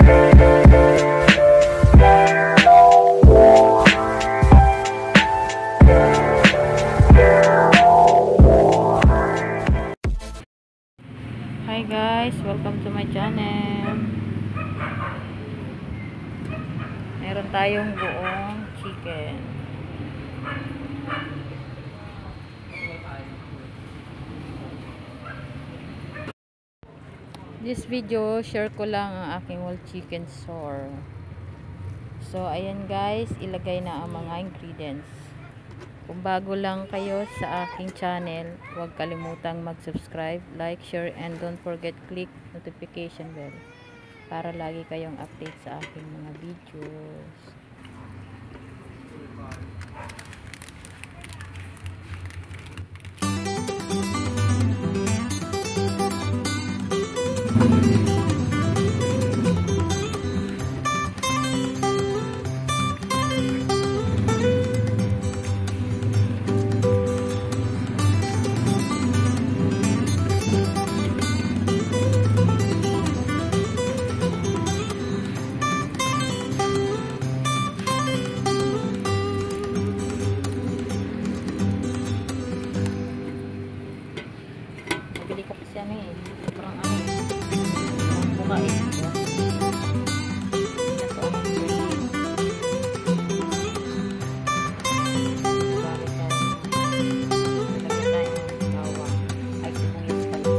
Hi guys, welcome to my channel. Meron tayong buong chicken. This video, share ko lang ang aking whole chicken store. So ayan guys, ilagay na ang mga ingredients. Kung bago lang kayo sa aking channel, huwag kalimutang mag-subscribe, like, share, and don't forget click notification bell para lagi kayong update sa aking mga videos. Bili ko kasi ano eh, sobrang ano eh, bunga eh. Ito ang bakit tayo nilagyan tayo ng bawang ay sibuyas pala.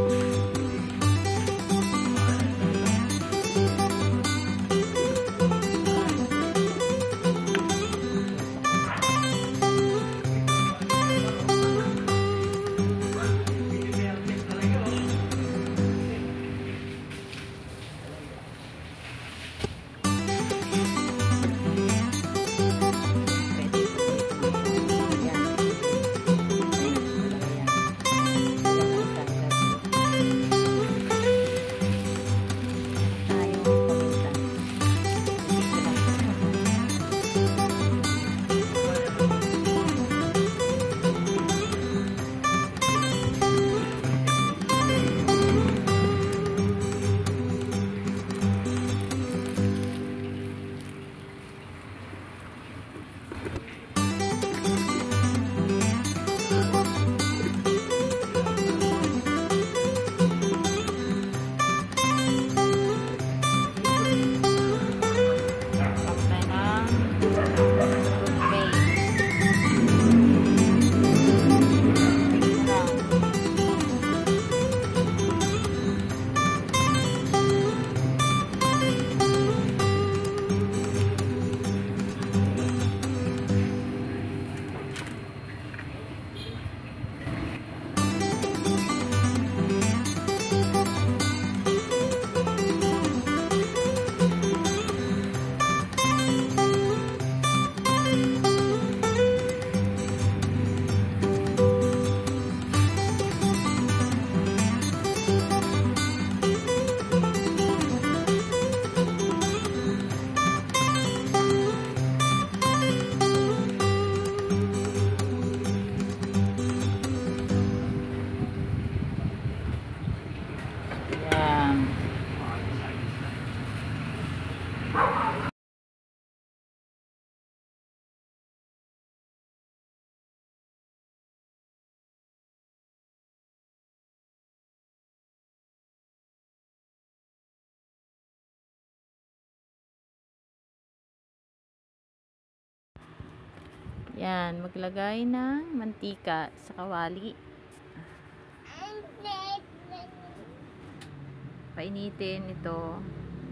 Yan, maglagay ng mantika sa kawali. Painitin ito.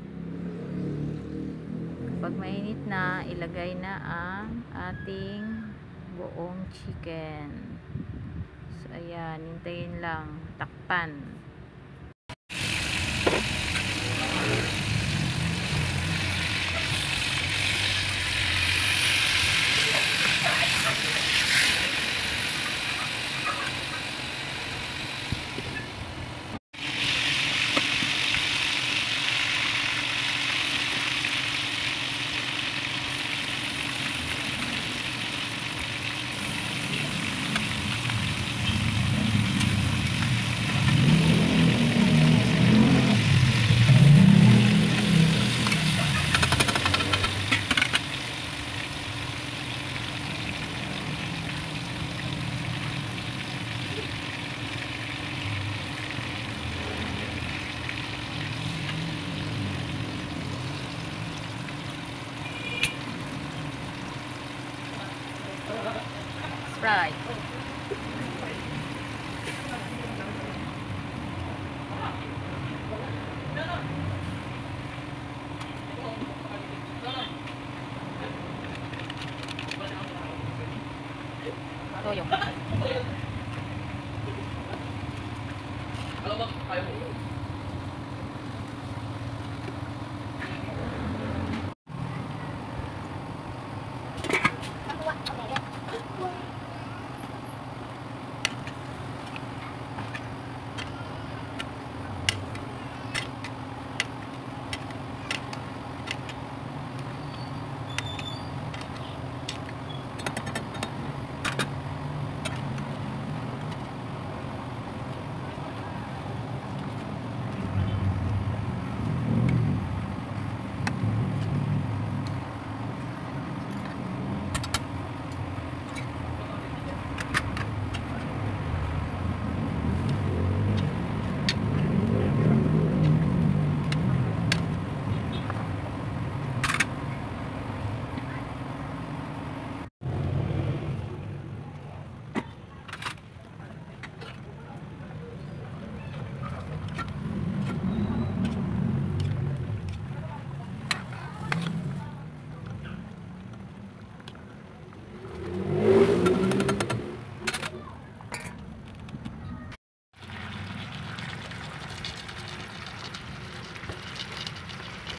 Kapag mainit na, ilagay na ang ating buong chicken. So, ayan, hintayin lang. Takpan. side. Toyo.